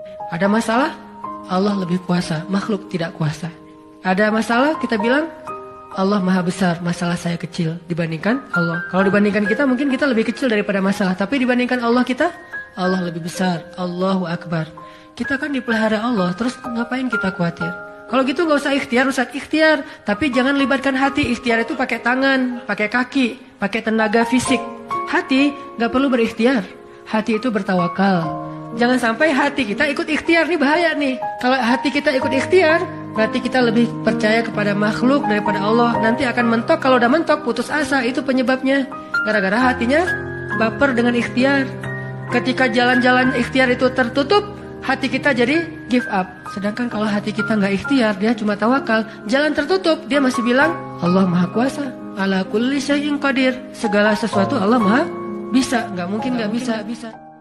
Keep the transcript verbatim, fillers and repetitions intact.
Ada masalah, Allah lebih kuasa, makhluk tidak kuasa. Ada masalah, kita bilang Allah maha besar, masalah saya kecil dibandingkan Allah. Kalau dibandingkan kita, mungkin kita lebih kecil daripada masalah. Tapi dibandingkan Allah kita, Allah lebih besar. Allahu Akbar. Kita kan dipelihara Allah, terus ngapain kita khawatir? Kalau gitu nggak usah ikhtiar, Ustaz, ikhtiar. Tapi jangan libatkan hati. Ikhtiar itu pakai tangan, pakai kaki, pakai tenaga fisik. Hati nggak perlu berikhtiar. Hati itu bertawakal. Jangan sampai hati kita ikut ikhtiar, nih bahaya nih. Kalau hati kita ikut ikhtiar, berarti kita lebih percaya kepada makhluk daripada Allah. Nanti akan mentok, kalau udah mentok putus asa, itu penyebabnya. Gara-gara hatinya baper dengan ikhtiar. Ketika jalan-jalan ikhtiar itu tertutup, hati kita jadi give up. Sedangkan kalau hati kita nggak ikhtiar, dia cuma tawakal, jalan tertutup, dia masih bilang Allah maha kuasa, ala kulli syai'in qadir. Segala sesuatu Allah maha bisa, nggak mungkin nggak bisa, bisa.